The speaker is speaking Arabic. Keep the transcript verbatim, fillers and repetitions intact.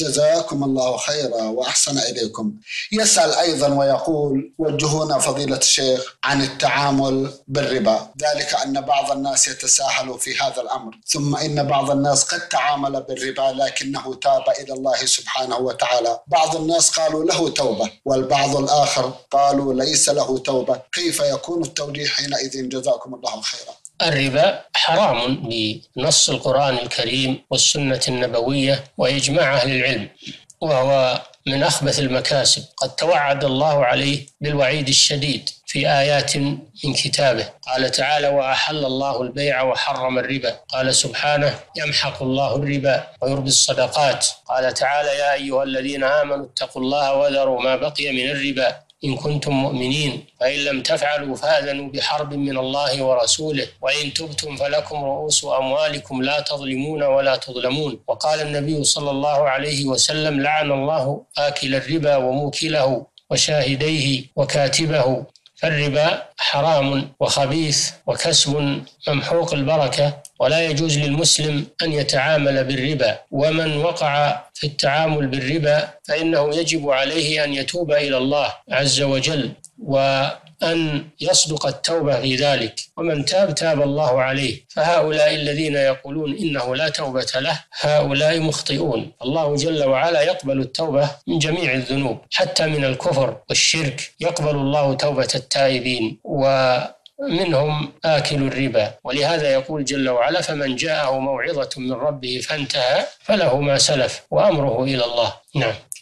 جزاكم الله خيرا وأحسن إليكم. يسأل أيضا ويقول: وجهونا فضيلة الشيخ عن التعامل بالربا، ذلك أن بعض الناس يتساهل في هذا الأمر، ثم إن بعض الناس قد تعامل بالربا لكنه تاب إلى الله سبحانه وتعالى. بعض الناس قالوا له توبة والبعض الآخر قالوا ليس له توبة، كيف يكون التوجيه حينئذ؟ جزاكم الله خيرا. الربا حرام بنص القرآن الكريم والسنة النبوية وإجماع أهل العلم، وهو من أخبث المكاسب، قد توعد الله عليه بالوعيد الشديد في آيات من كتابه. قال تعالى: وأحل الله البيع وحرم الربا. قال سبحانه: يمحق الله الربا ويربي الصدقات. قال تعالى: يا أيها الذين آمنوا اتقوا الله وذروا ما بقي من الربا إن كنتم مؤمنين، فإن لم تفعلوا فآذنوا بحرب من الله ورسوله، وإن تبتم فلكم رؤوس أموالكم لا تظلمون ولا تظلمون. وقال النبي صلى الله عليه وسلم: لعن الله آكل الربا وموكله وشاهديه وكاتبه. فالربا حرام وخبيث وكسب ممحوق البركة، ولا يجوز للمسلم أن يتعامل بالربا، ومن وقع في التعامل بالربا فإنه يجب عليه أن يتوب إلى الله عز وجل وأن يصدق التوبة في ذلك، ومن تاب تاب الله عليه. فهؤلاء الذين يقولون إنه لا توبة له هؤلاء مخطئون. الله جل وعلا يقبل التوبة من جميع الذنوب، حتى من الكفر والشرك يقبل الله توبة التائبين، ومنهم آكل الربا. ولهذا يقول جل وعلا: فمن جاءه موعظة من ربه فانتهى فله ما سلف وأمره إلى الله. نعم.